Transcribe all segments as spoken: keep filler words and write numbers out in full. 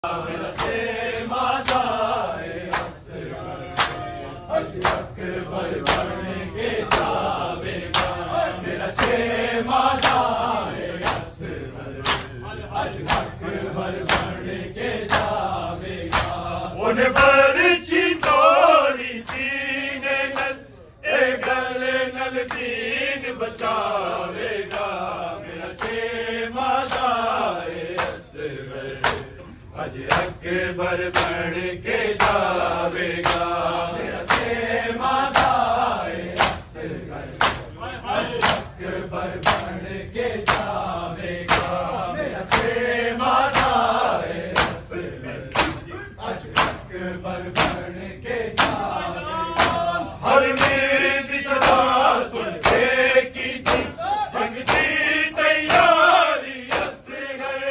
मेरा छे मादाए हज अकबर बन के जावेगा। मेरा छे मादाए हज अकबर बन के जावेगा। उन बरछी तोड़ी सीने नल ए गले नल दीन बचावेगा। मेरा छे मादाए हज अकबर बन के जावेगा। मेरा छे मादाए हज अकबर बन के जावेगा। मेरा छे मादाए हज अकबर बन के जावेगा। हर मेरी सदा सुन के की थी जंग की तैयारी असगर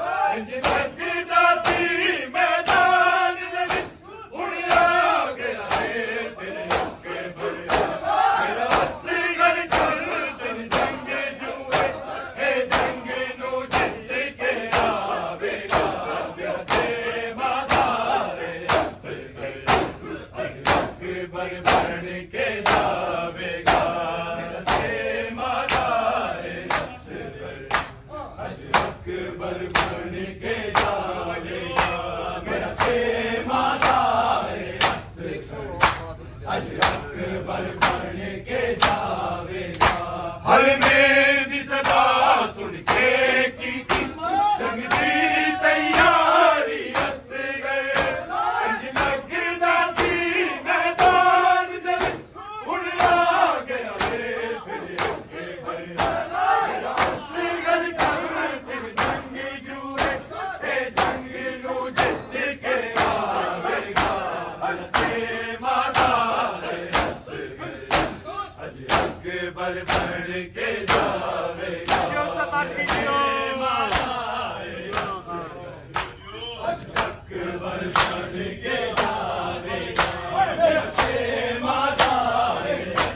हर मेरी सदा सुन के की थी जंग की तैयारी असगर लगदा सी मैदान जब उड़ आ गया रे फिर मेरा असगर कर सिर जंग जूए ए जंग नू जित के आवेगा। हर छे मादाए हज अकबर बन के जावेगा। हज अकबर बन के जावेगा। मेरा छे मादाए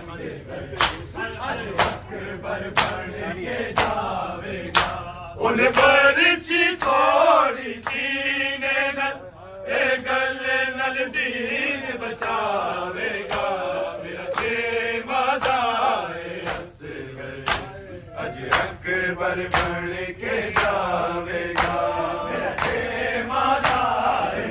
हज अकबर बन के जावेगा। उन बरछी थोड़ी सीने नल ए गले नल दीन बचावेगा। मेरा छे मादाए हज अकबर बन के जावेगा। मेरा छे मादाए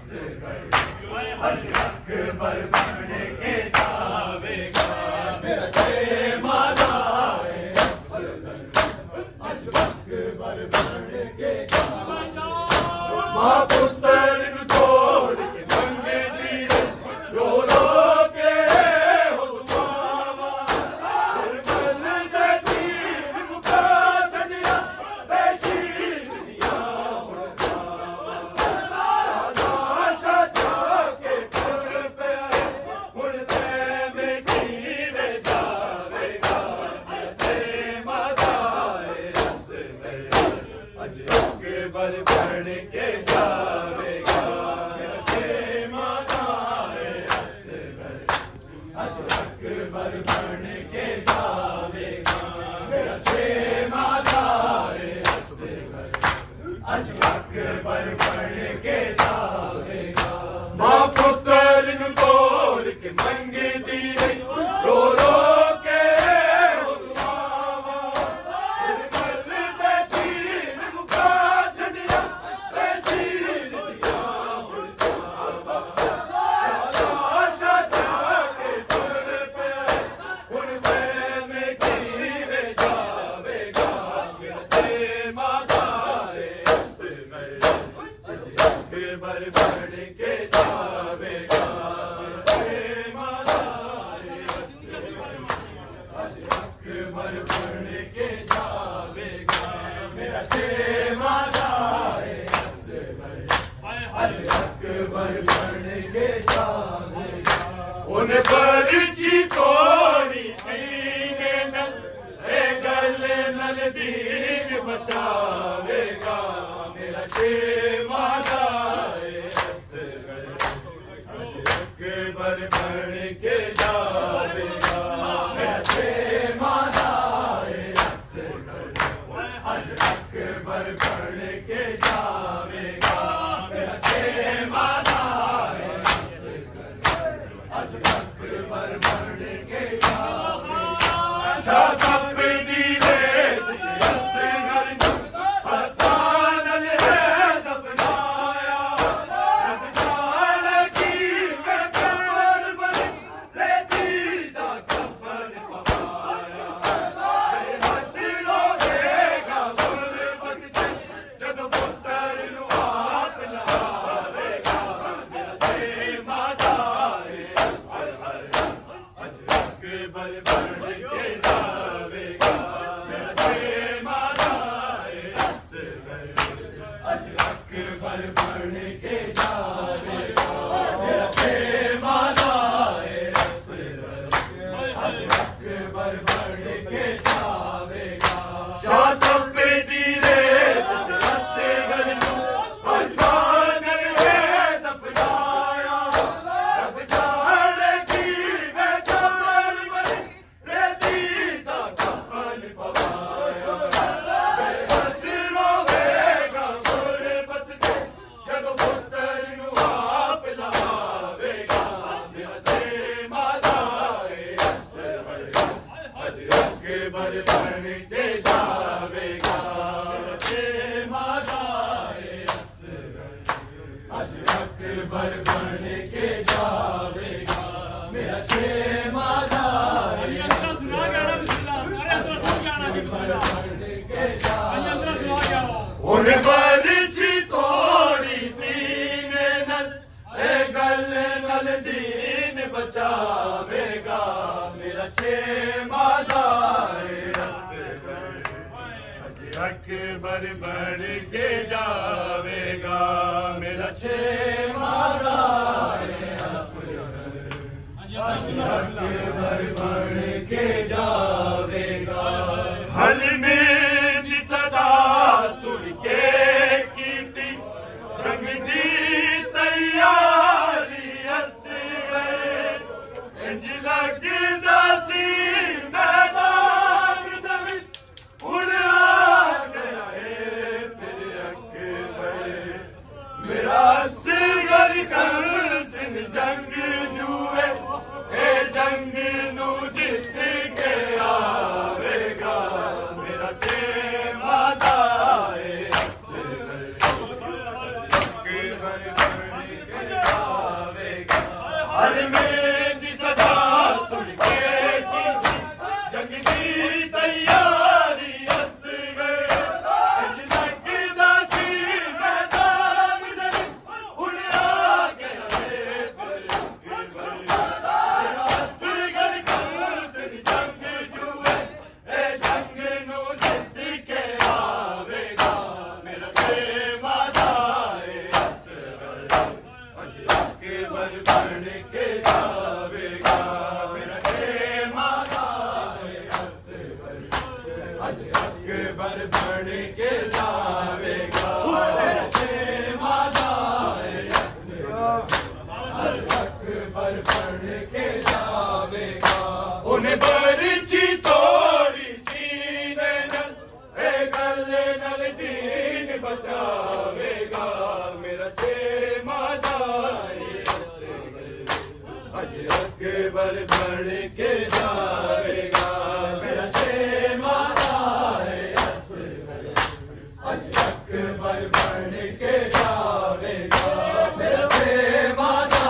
हज अकबर बन के जावेगा। मेरा छे मादाए हज अकबर बन के जावेगा। मां पुत्र नु तोड़ के मंगे दीरे रो रो के हो दुआवा। हर पल दे तीर मुका छड़िया बेशीर दिया हुण सावा। आशा जाके पुर पे हुण ते में जीवे जावेगा। छे मादाए हज अकबर बन के जावेगा। मेरा छे मादाए हज अकबर बन के जावेगा। मेरा छे मादाए हज अकबर बन के जावेगा। मां पुत्र नु तोड़ के मंगे दीरे रो रो के हो दुआवा। हर पल दे तीर मुका छड़िया बेशीर दिया हुण सावा। आशा जाके तुर पे हुण ते में जीवे जावेगा। मेरा छे मादाए हज अकबर बन के जावेगा। छे मादाए हज अकबर बन के जावेगा। मेरा छे मादाए हज अकबर बन के जावेगा। उन बरछी तोड़ी सीने नल ए गले नल दीन बचावेगा। मेरा छे मादाए हज अकबर बन के जावेगा। मेरा छे मादाए हज अकबर बन के जावेगा। बन के जावेगा मेरा शेमादा असगर आज अकबर बन के जावेगा शातों पे दीरे असगर भगवान ने दफनाया रब जाने की मैं कमर बनी रेती दा कफन पवाया बेहद रोवेगा गुरबत के जदों पुत्र नू आप लावेगा मेरा शेमादा असगर आज अकबर बन के जावेगा मेरा शेमादा असगर आज अकबर बन के जावेगा मेरा शेमादा उन बरछी थोड़ी सीने नल ए गल नल दीन बचावेगा मेरा शेमादा असगर आज अकबर बन के जावेगा मेरा शेमादा असगर आज अकबर बन के जावेगा हल में दी सदा सुन के कीती जंग दी तैयारी असगर इंज लगदा सी मैदान दे विच हुण आ गया है फिर अकबर मेरा असगर कर सिंह जंग जुए ए जंग नू जित के आवेगा मेरा शेमादा असगर अकबर बन के जावेगा हर में दी सदा सुन के कीती जंग दी तैयारी असगर इंज लगदा सी मैदान दे विच हुण आ गया है फिर अकबर मेरा असगर कर सिंह जंग जुए ए जंग नू जित के आवेगा मेरा शेमादा असगर आज अकबर बन के जावेगा मेरा शेमादा असगर आज अकबर बन के जावेगा मेरा शेमादा असगर आज अकबर बन के जावेगा उन बरछी तोड़ी सीने नल ए गले नल दीन बचावेगा मेरा शेमादा असगर आज अकबर बन के जावेगा मेरा शेमादा असगर आज अकबर बन के जावेगा मेरा शेमादा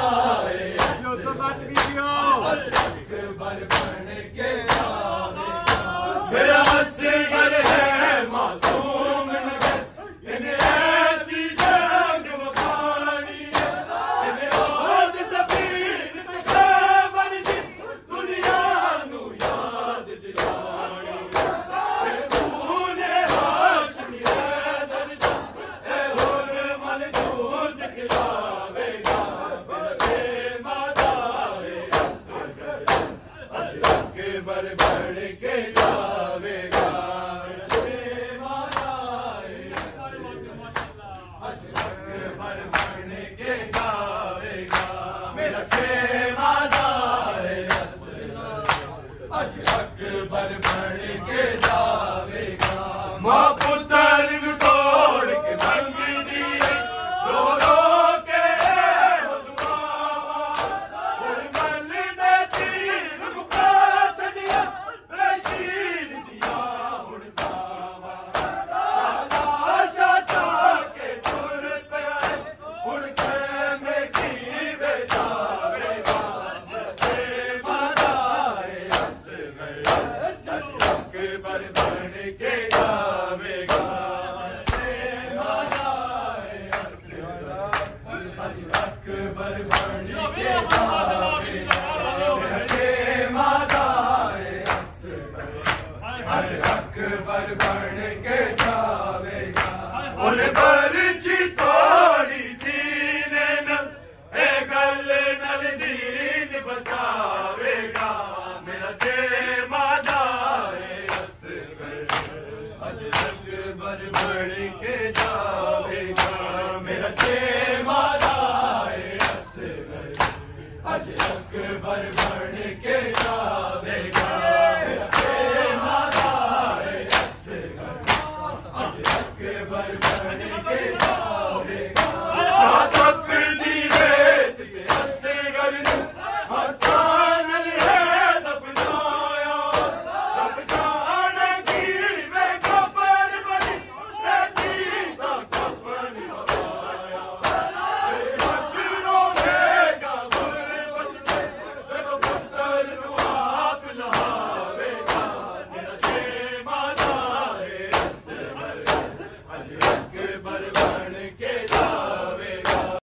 अकबर बन के जावेगा मेरा असगर है मासूम नगर इन्हें ऐसी जंग वफानी है इन्हें ओद सफीर ते बन जी दुनिया नू याद दिलानी है तूने हाशमी है दर्द ए होर मल दूध खिलावेगा मेरा शेमादा असगर आज अकबर बन के जावेगा मेरा शेमादा आज अकबर बन के जावेगा मेरा शेमादा आज अकबर बन के जावेगा मां पुत्र नू तोड़ के जंग दी रो रो के हो दुआवा हुरमल दे तीर मुका छड़िया रशीद दिया हुण सावा लाशा चा के तुर पिया हुण खेमे की वे जावेगा शेमादा असगर आज अकबर बन के जावेगा शेमादा असगर आज अकबर बन के जावेगा शेमादा असगर आज अकबर बन के जावेगा उन बरछी तोड़ी सी भर